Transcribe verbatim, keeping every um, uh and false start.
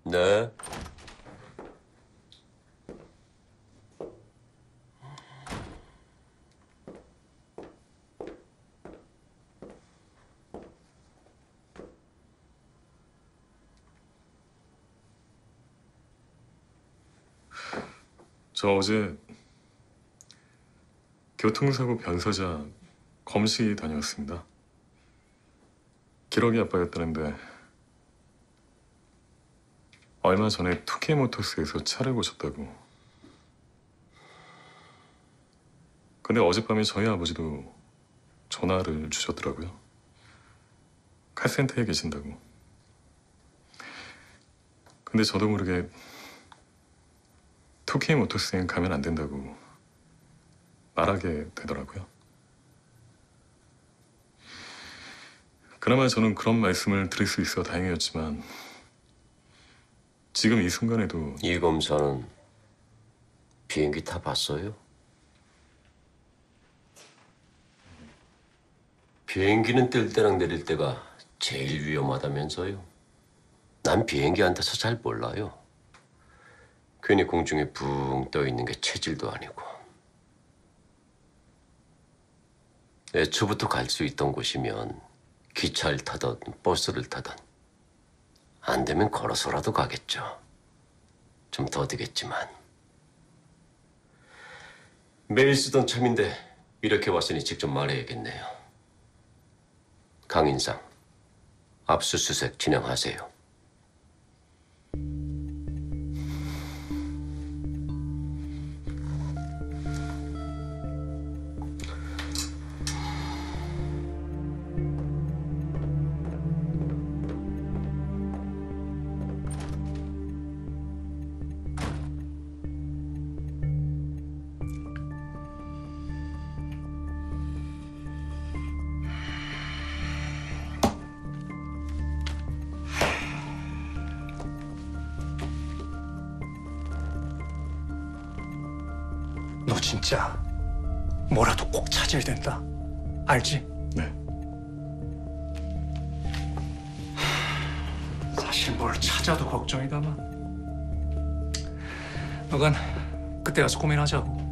네. 저 어제 교통사고 변사자 검시 다녀왔습니다. 기러기 아빠였다는데 얼마 전에 투케이모터스에서 차를 고쳤다고. 근데 어젯밤에 저희 아버지도 전화를 주셨더라고요. 칼센터에 계신다고. 근데 저도 모르게 투케이모터스엔 가면 안 된다고 말하게 되더라고요. 그나마 저는 그런 말씀을 드릴 수 있어 다행이었지만 지금 이 순간에도 이 검사는 비행기 타봤어요? 비행기는 뜰 때랑 내릴 때가 제일 위험하다면서요. 난 비행기 안 타서 잘 몰라요. 괜히 공중에 붕 떠 있는 게 체질도 아니고. 애초부터 갈 수 있던 곳이면 기차를 타던 버스를 타던 안 되면 걸어서라도 가겠죠. 좀 더디겠지만. 매일 쓰던 참인데 이렇게 왔으니 직접 말해야겠네요. 강인상, 압수수색 진행하세요. 너 진짜 뭐라도 꼭 찾아야 된다. 알지? 네. 사실 뭘 찾아도 걱정이다만. 너간 그때 가서 고민하자고.